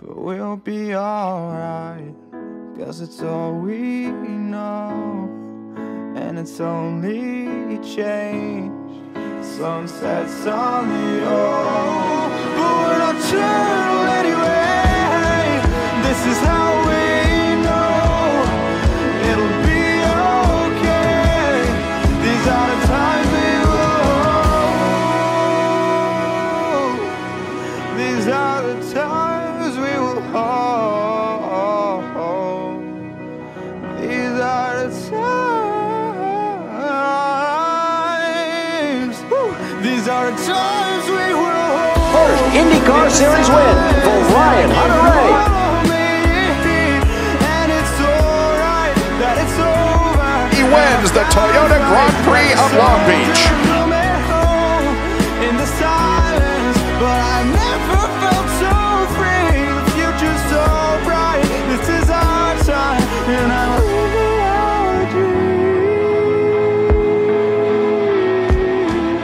but we'll be alright, 'cause it's all we know, and it's only change. Sunsets on the old, but we're not chill anyway. This is how we know it'll be okay. These are the times we will hold. These are the times we will hold. These are the times. These are the times we will hold. First IndyCar Series win for Ryan Hunter-Reay. And it's alright that it's over. He wins the Toyota Grand Prix of Long Beach. In the silence, but I never felt so free. The future's so bright. This is our time, and I'm living our dream.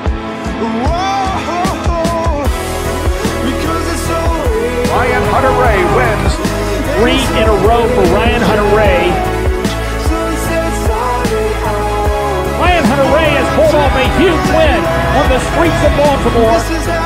Whoa, because it's so real. Ryan Hunter-Reay wins 3 in a row for Ryan Hunter-Reay. Sunsets on the old. Ryan Hunter-Reay has pulled off a huge win on the streets of Baltimore. This is